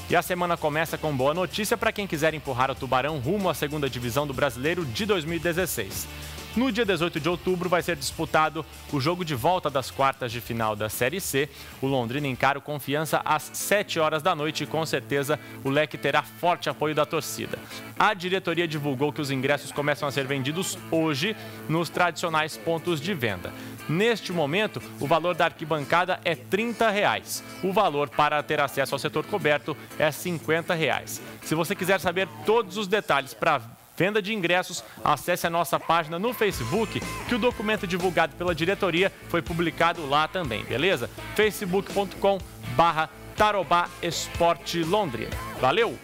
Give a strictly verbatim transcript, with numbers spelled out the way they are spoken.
E a semana começa com boa notícia para quem quiser empurrar o Tubarão rumo à segunda divisão do Brasileiro de dois mil e dezesseis. No dia dezoito de outubro vai ser disputado o jogo de volta das quartas de final da Série C. O Londrina encara o Confiança às sete horas da noite e com certeza o Leque terá forte apoio da torcida. A diretoria divulgou que os ingressos começam a ser vendidos hoje nos tradicionais pontos de venda. Neste momento, o valor da arquibancada é trinta reais. O valor para ter acesso ao setor coberto é cinquenta reais. Se você quiser saber todos os detalhes para venda de ingressos, acesse a nossa página no Facebook, que o documento divulgado pela diretoria foi publicado lá também, beleza? facebook ponto com barra Tarobá Esporte Londrina. Valeu!